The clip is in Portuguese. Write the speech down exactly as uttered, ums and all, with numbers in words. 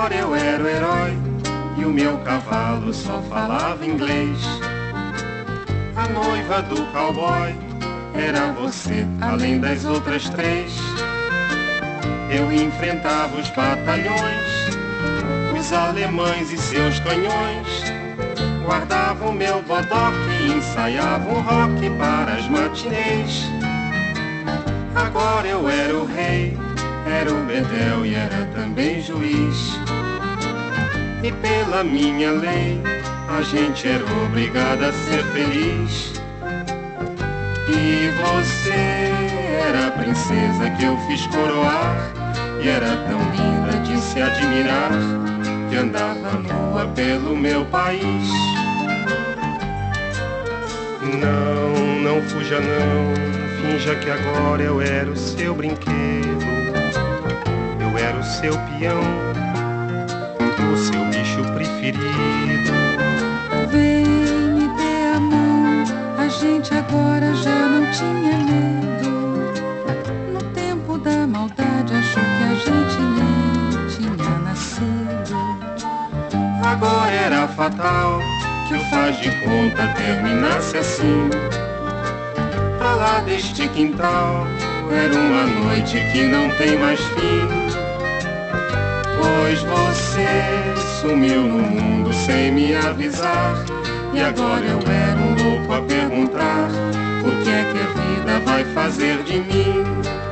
Agora eu era o herói e o meu cavalo só falava inglês. A noiva do cowboy era você, além das outras três. Eu enfrentava os batalhões, os alemães e seus canhões. Guardava o meu bodoque e ensaiava um rock para as matinês. Agora eu era o rei, era o bedel e era também juiz. E pela minha lei, a gente era obrigado a ser feliz. E você era a princesa que eu fiz coroar, e era tão linda de se admirar, que andava nua pelo meu país. Não, não fuja não, finja que agora eu era o seu brinquedo. Eu era o seu peão, o seu bicho preferido. Vem, me dê a mão, a gente agora já não tinha medo. No tempo da maldade achou que a gente nem tinha nascido. Agora era fatal que o faz de conta terminasse assim. Pra lá deste quintal era uma noite que não tem mais fim. Pois você sumiu no mundo sem me avisar, e agora eu era um louco a perguntar: o que é que a vida vai fazer de mim?